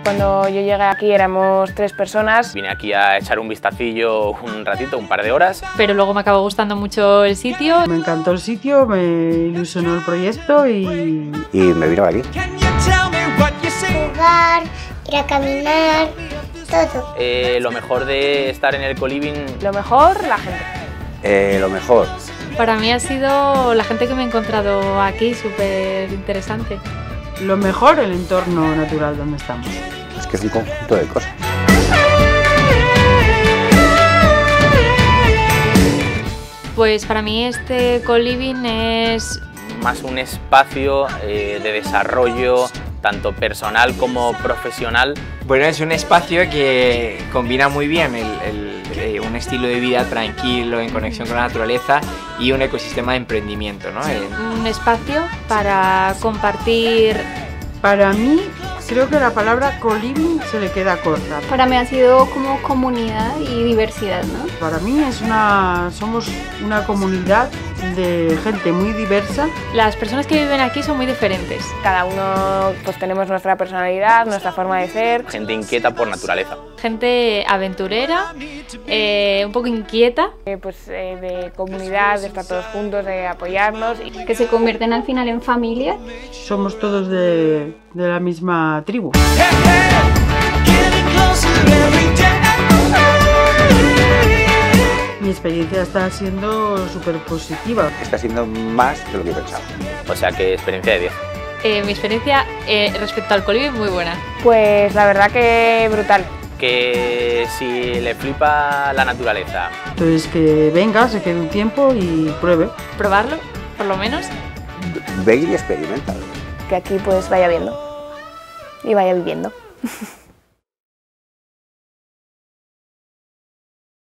Cuando yo llegué aquí éramos 3 personas. Vine aquí a echar un vistacillo un ratito, un par de horas. Pero luego me acabó gustando mucho el sitio. Me encantó el sitio, me ilusionó el proyecto y me vino aquí. Jugar, ir a caminar, todo. Lo mejor de estar en el co-living... Lo mejor, la gente. Lo mejor. Para mí ha sido la gente que me he encontrado aquí, súper interesante. lo mejor el entorno natural donde estamos. Es que es un conjunto de cosas. Pues para mí este co-living es más un espacio de desarrollo tanto personal como profesional. Bueno, es un espacio que combina muy bien un estilo de vida tranquilo, en conexión con la naturaleza y un ecosistema de emprendimiento, ¿no? un espacio para compartir. Para mí, creo que la palabra co-living se le queda corta. Para mí ha sido como comunidad y diversidad, ¿no? Para mí somos una comunidad de gente muy diversa. Las personas que viven aquí son muy diferentes. Cada uno pues tenemos nuestra personalidad, nuestra forma de ser. Gente inquieta por naturaleza. Gente aventurera, un poco inquieta. De comunidad, de estar todos juntos, de apoyarnos. Que se convierten al final en familia. Somos todos de la misma tribu. Mi experiencia está siendo súper positiva. Está siendo más de lo que pensaba. O sea que experiencia de 10. Mi experiencia respecto al co-living muy buena. Pues la verdad que brutal. Que si le flipa la naturaleza. Entonces que venga, se quede un tiempo y pruebe. Probarlo, por lo menos. Ve y experimenta. Que aquí pues vaya viendo y vaya viviendo.